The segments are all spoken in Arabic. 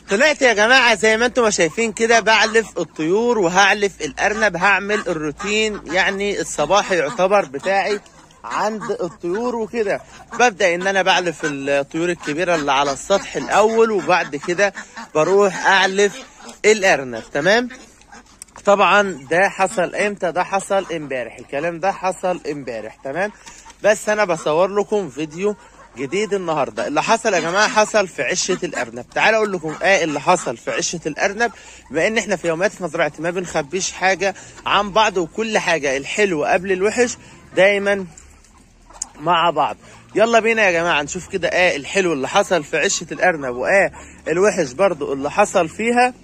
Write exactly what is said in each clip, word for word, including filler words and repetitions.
طلعت يا جماعه زي ما انتم ما شايفين كده بعلف الطيور وهعلف الارنب. هعمل الروتين يعني الصباحي يعتبر بتاعي عند الطيور وكده. ببدا ان انا بعلف الطيور الكبيره اللي على السطح الاول، وبعد كده بروح اعلف الارنب. تمام. طبعا ده حصل امتى؟ ده حصل امبارح، الكلام ده حصل امبارح. تمام. بس انا بصور لكم فيديو جديد النهارده. اللي حصل يا جماعه حصل في عشه الارنب. تعالوا اقول لكم ايه اللي حصل في عشه الارنب، بما ان احنا في يوميات في مزرعتي ما بنخبيش حاجه عن بعض، وكل حاجه الحلو قبل الوحش دايما مع بعض. يلا بينا يا جماعه نشوف كده ايه الحلو اللي حصل في عشه الارنب، وايه الوحش برضو اللي حصل فيها،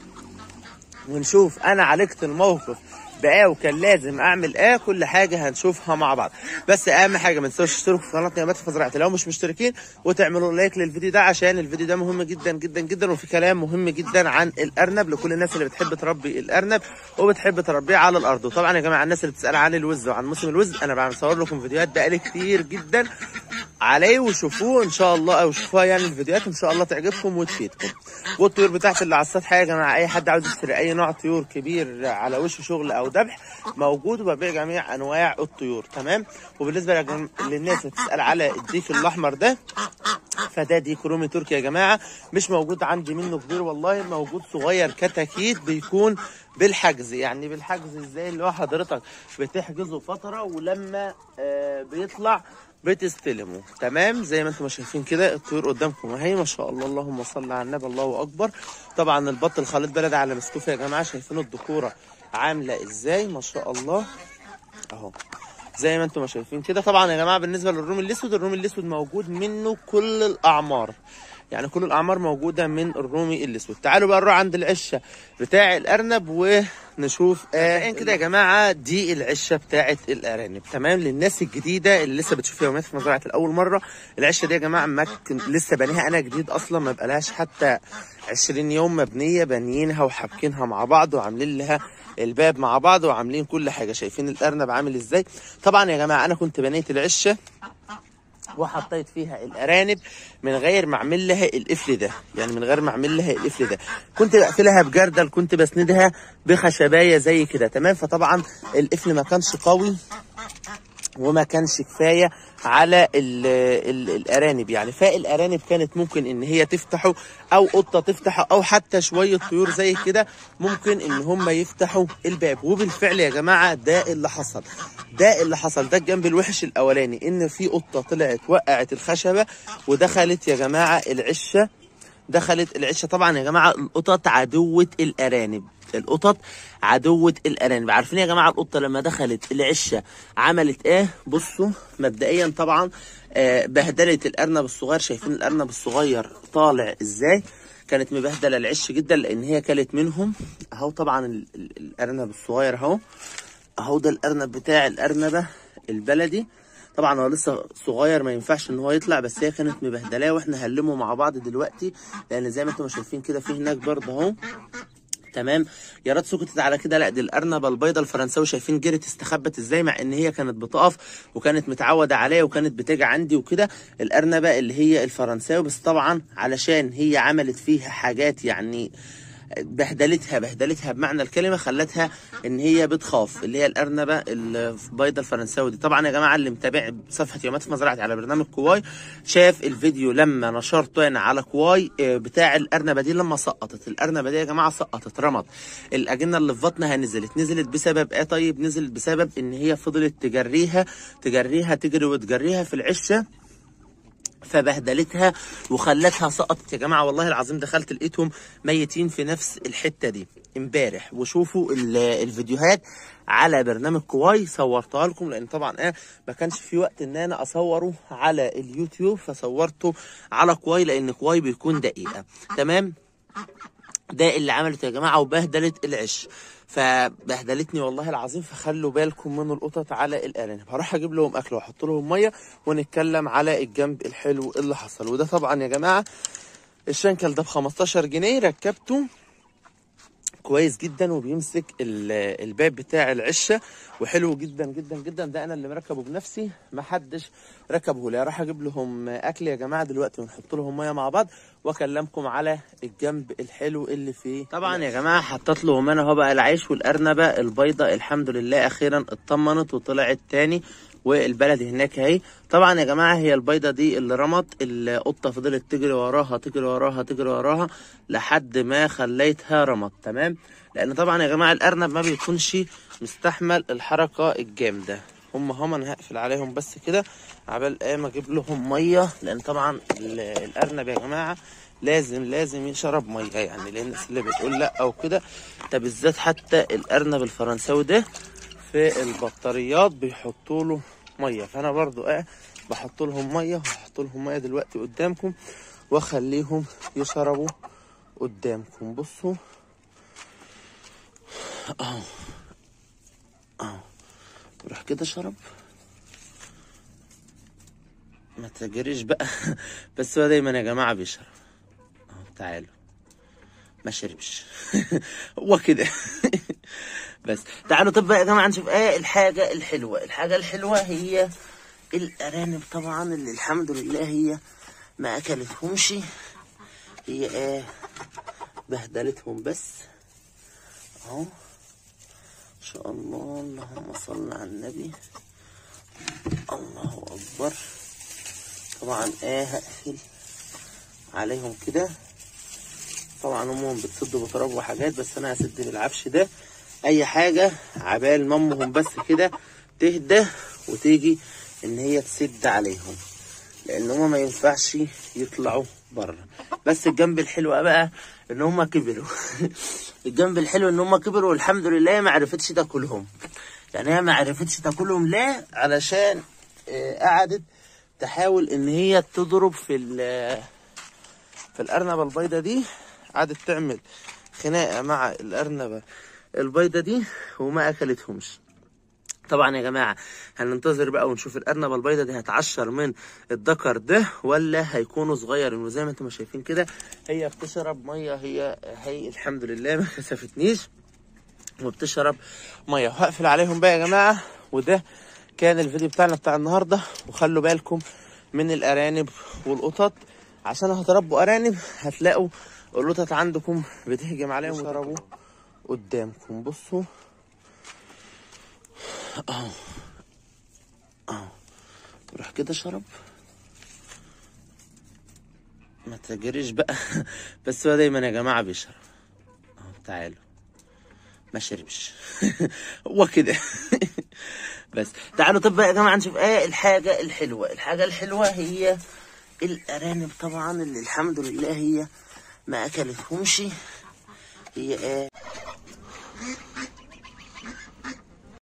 ونشوف انا عالجت الموقف بايه وكان لازم اعمل ايه. كل حاجه هنشوفها مع بعض. بس اهم حاجه ما تنسوش تشتركوا في قناه يوميات في مزرعتي لو مش مشتركين، وتعملوا لايك للفيديو ده عشان الفيديو ده مهم جدا جدا جدا، وفي كلام مهم جدا عن الارنب لكل الناس اللي بتحب تربي الارنب وبتحب تربيه على الارض. وطبعا يا جماعه الناس اللي بتسال عن الوز وعن موسم الوز، انا بصور لكم فيديوهات بقالي كتير جدا عليه، وشوفوه ان شاء الله، او شوفوها يعني الفيديوهات ان شاء الله تعجبكم وتفيدكم. والطيور بتاعتي اللي على السطح يا جماعه، اي حد عاوز يشتري اي نوع طيور كبير على وشه شغل او ذبح موجود، وببيع جميع انواع الطيور. تمام. وبالنسبه للناس اللي بتسال على الديك الاحمر ده، فده ديك رومي تركي يا جماعه، مش موجود عندي منه كبير والله، موجود صغير كتاكيت بيكون بالحجز. يعني بالحجز ازاي؟ اللي هو حضرتك بتحجزه فتره ولما آه بيطلع بتستلموا. تمام. زي ما انتم شايفين كده الطيور قدامكم اهي ما شاء الله، اللهم صل على النبي، الله اكبر. طبعا البط الخليط بلدي على مسكوفه يا جماعه، شايفين الذكوره عامله ازاي ما شاء الله اهو زي ما انتم شايفين كده. طبعا يا جماعه بالنسبه للرومي الاسود، الرومي الاسود موجود منه كل الاعمار، يعني كل الاعمار موجوده من الرومي الاسود. تعالوا بقى نروح عند العشه بتاع الارنب ونشوف ايه كده يا جماعه. دي العشه بتاعه الارانب. تمام. للناس الجديده اللي لسه بتشوف يوميات في مزرعه الاول مره، العشه دي يا جماعه ما لسه بانيها انا جديد اصلا، ما بقالهاش حتى عشرين يوم مبنيه، بانيينها وحابكينها مع بعض وعاملين لها الباب مع بعض وعاملين كل حاجه. شايفين الارنب عامل ازاي؟ طبعا يا جماعه انا كنت بنيت العشه وحطيت فيها الارانب من غير ما اعمل لها القفل ده، يعني من غير ما اعمل لها القفل ده. كنت بقفلها بجردل، كنت بسندها بخشبايه زي كده. تمام. فطبعا القفل ما كانش قوي وما كانش كفايه على ال ال الارانب، يعني فالارانب كانت ممكن ان هي تفتحه، او قطه تفتحه، او حتى شويه طيور زي كده ممكن ان هم يفتحوا الباب. وبالفعل يا جماعه ده اللي حصل، ده اللي حصل. ده الجنب الوحش الاولاني، ان في قطه طلعت وقعت الخشبه ودخلت يا جماعه العشه، دخلت العشه. طبعا يا جماعه القطط عدوه الارانب، القطط عدوة الارانب. عارفين يا جماعه القطه لما دخلت العشه عملت ايه؟ بصوا مبدئيا طبعا آه بهدلت الارنب الصغير. شايفين الارنب الصغير طالع ازاي؟ كانت مبهدله العش جدا لان هي كلت منهم اهو. طبعا ال ال الارنب الصغير اهو اهو، ده الارنب بتاع الارنبه البلدي. طبعا هو لسه صغير ما ينفعش ان هو يطلع، بس هي كانت مبهدلاه، واحنا هنلمه مع بعض دلوقتي لان زي ما انتم شايفين كده في هناك برضه اهو. تمام. يا ريت سكتت على كده. لا دي الارنبه البيضه الفرنساوي، شايفين جرت استخبت ازاي، مع ان هي كانت بتقف وكانت متعوده عليا وكانت بتيجي عندي وكده. الارنبه اللي هي الفرنساوي، بس طبعا علشان هي عملت فيها حاجات يعني بهدلتها بهدلتها بمعنى الكلمه، خلتها ان هي بتخاف، اللي هي الارنبه البيضه الفرنساوي دي. طبعا يا جماعه اللي متابع صفحه يوميات في مزرعتي على برنامج كواي شاف الفيديو لما نشرته انا على كواي بتاع الارنبه دي لما سقطت. الارنبه دي يا جماعه سقطت، رمت الاجنه اللي في بطنها، نزلت نزلت بسبب ايه؟ طيب نزلت بسبب ان هي فضلت تجريها تجريها تجري وتجريها في العشه، فبهدلتها وخلتها سقطت يا جماعه. والله العظيم دخلت لقيتهم ميتين في نفس الحته دي امبارح. وشوفوا الفيديوهات على برنامج كواي، صورتها لكم لان طبعا ايه ما كانش في وقت ان انا اصوره على اليوتيوب، فصورته على كواي لان كواي بيكون دقيقه. تمام. ده اللي عملته يا جماعه، وبهدلت العش، فبهدلتني والله العظيم. فخلوا بالكم من القطط على الارانب. هروح اجيب لهم اكل واحط لهم ميه ونتكلم على الجنب الحلو اللي حصل. وده طبعا يا جماعه الشنكل ده ب خمستاشر جنيه، ركبته كويس جدا وبيمسك الباب بتاع العشه وحلو جدا جدا جدا. ده انا اللي مركبه بنفسي، محدش ركبه لي. راح اجيب لهم اكل يا جماعه دلوقتي ونحط لهم ميه مع بعض واكلمكم على الجنب الحلو اللي فيه. طبعا يا جماعه حطيت لهم انا اهو بقى العيش والارنبه البيضه، الحمد لله اخيرا اطمنت وطلعت تاني، والبلد هناك اهي. طبعا يا جماعه هي البيضه دي اللي رمت، القطه فضلت تجري وراها تجري وراها تجري وراها لحد ما خليتها رمت. تمام، لان طبعا يا جماعه الارنب ما بيكونش مستحمل الحركه الجامده. هم هم انا هقفل عليهم بس كده عبال ايه ما اجيب لهم ميه، لان طبعا الارنب يا جماعه لازم لازم يشرب ميه يعني، لان الناس اللي بتقول لا او كده ده بالذات حتى الارنب الفرنساوي ده في البطاريات بيحطوا له ميه، فانا برضو ايه بحط لهم ميه وهحط لهم ميه دلوقتي قدامكم واخليهم يشربوا قدامكم. بصوا اهو اهو روح كده شرب، ما تجريش بقى بس هو دايما يا جماعه بيشرب اهو. تعالوا، ما شربش هو كده بس. تعالوا طب بقى يا جماعه نشوف ايه الحاجه الحلوه. الحاجه الحلوه هي الارانب طبعا، اللي الحمد لله هي ما اكلتهمش، هي ايه بهدلتهم بس اهو. ان شاء الله، اللهم صل على النبي، الله اكبر. طبعا ايه هقفل عليهم كده، طبعا امهم بتصد بتراب وحاجات، بس انا هسد بالعفش ده اي حاجه عبال مامهم بس كده تهدى وتيجي ان هي تسد عليهم، لان هما ما ينفعش يطلعوا بره. بس الجنب الحلو بقى ان هما كبروا الجنب الحلو ان هما كبروا والحمد لله ما عرفتش تاكلهم. يعني هي ما عرفتش تاكلهم ليه؟ علشان قعدت تحاول ان هي تضرب في في الارنبه البيضه دي، قعدت تعمل خناقه مع الارنبه البيضه دي وما اكلتهمش. طبعا يا جماعه هننتظر بقى ونشوف الارنبه البيضه دي هتعشر من الذكر ده ولا هيكونوا صغير. انه زي ما انتم شايفين كده هي بتشرب ميه، هي هي الحمد لله ما كسفتنيش وبتشرب ميه. وهقفل عليهم بقى يا جماعه. وده كان الفيديو بتاعنا بتاع النهارده. وخلوا بالكم من الارانب والقطط، عشان هتربوا ارانب هتلاقوا القطط عندكم بتهجم عليهم ويشربوا قدامكم. بصوا اهو اهو روح كده شرب، ما تجريش بقى بس هو دايما يا جماعه بيشرب اهو. تعالوا، ما شربش هو كده بس. تعالوا طب بقى يا جماعه نشوف ايه الحاجه الحلوه. الحاجه الحلوه هي الارانب طبعا، اللي الحمد لله هي ما اكلتهمش، هي ايه